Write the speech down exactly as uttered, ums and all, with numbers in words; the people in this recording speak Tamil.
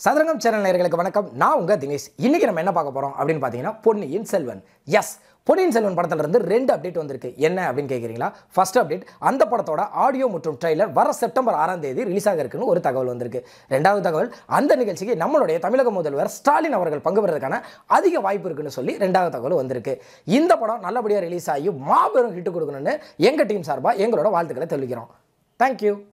சதுரங்கம் சேனல் நேயர்களுக்கு வணக்கம். நான் உங்க தினேஷ். இன்னைக்கு நம்ம என்ன பார்க்க போறோம் அப்படின்னு பார்த்தீங்கன்னா பொன்னியின் செல்வன். எஸ், பொன்னியின் செல்வன் படத்துல இருந்து ரெண்டு அப்டேட் வந்திருக்கு. என்ன அப்படின்னு கேட்குறீங்களா? ஃபர்ஸ்ட் அப்டேட், அந்த படத்தோட ஆடியோ மற்றும் ட்ரெய்லர் வர செப்டம்பர் ஆறாம் தேதி ரிலீஸ் ஆக இருக்குன்னு ஒரு தகவல் வந்திருக்கு. ரெண்டாவது தகவல், அந்த நிகழ்ச்சிக்கு நம்மளுடைய தமிழக முதல்வர் ஸ்டாலின் அவர்கள் பங்கு பெறுவதற்கான அதிக வாய்ப்பு இருக்குன்னு சொல்லி ரெண்டாவது தகவல் வந்திருக்கு. இந்த படம் நல்லபடியாக ரிலீஸ் ஆகி மாபெரும் ஹிட் கொடுக்கணும்னு எங்க டீம் சார்பாக எங்களோட வாழ்த்துக்களை தெரிவிக்கிறோம். தேங்க்யூ.